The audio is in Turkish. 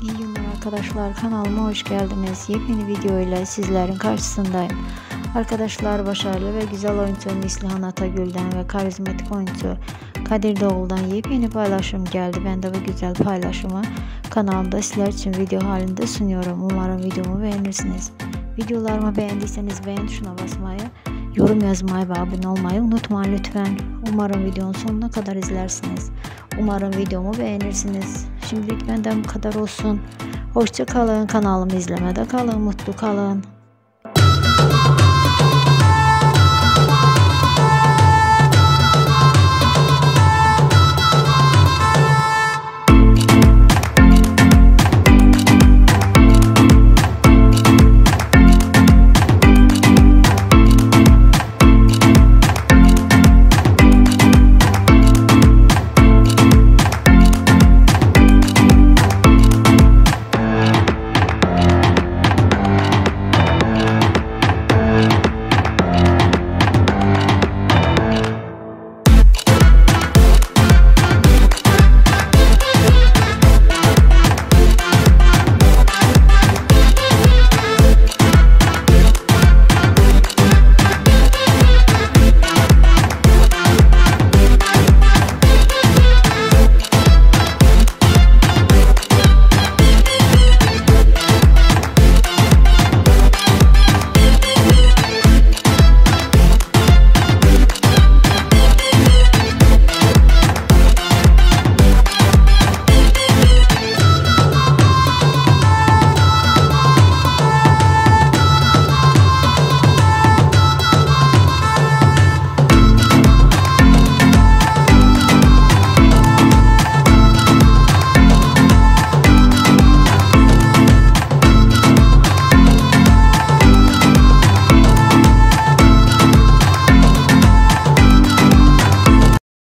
İyi günler arkadaşlar, kanalıma hoş geldiniz. Yepyeni video ile sizlerin karşısındayım. Arkadaşlar, başarılı ve güzel oyuncu Neslihan Atagül'den ve karizmatik oyuncu Kadir Doğulu'dan yepyeni paylaşım geldi. Ben de bu güzel paylaşımı kanalımda sizler için video halinde sunuyorum. Umarım videomu beğenirsiniz. Videolarımı beğendiyseniz beğen tuşuna basmayı, yorum yazmayı ve abone olmayı unutmayın lütfen. Umarım videonun sonuna kadar izlersiniz. Umarım videomu beğenirsiniz. Şimdilik benden bu kadar olsun. Hoşça kalın. Kanalımı izlemede kalın. Mutlu kalın.